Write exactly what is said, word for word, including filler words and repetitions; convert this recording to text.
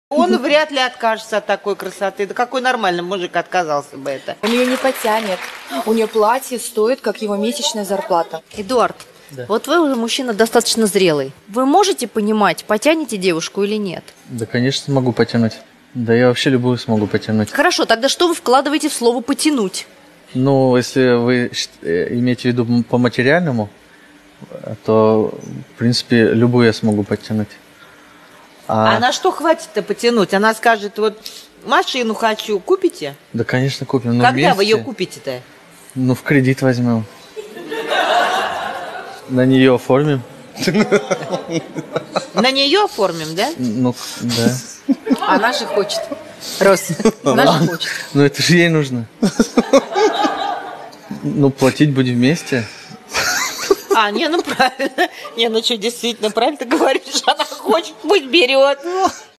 Он вряд ли откажется от такой красоты. Да какой нормальный мужик отказался бы это? Он ее не потянет. У нее платье стоит, как его месячная зарплата. Эдуард, Да. вот вы уже мужчина достаточно зрелый. Вы можете понимать, потянете девушку или нет? Да, конечно, смогу потянуть. Да, я вообще любую смогу потянуть. Хорошо, тогда что вы вкладываете в слово «потянуть»? Ну, если вы э, имеете в виду по материальному, то, в принципе, любую я смогу подтянуть. А, на что хватит-то потянуть? Она скажет, вот машину хочу, купите? Да, конечно, купим. Но Когда вместе, вы ее купите-то? Ну, в кредит возьмем. На нее оформим. На нее оформим, да? Ну, да. Она же хочет. Рос, она же хочет. Ну, это же ей нужно. Ну, платить будем вместе. А, не, ну правильно. Не, ну что, действительно, правильно ты говоришь, она хочет, пусть берет.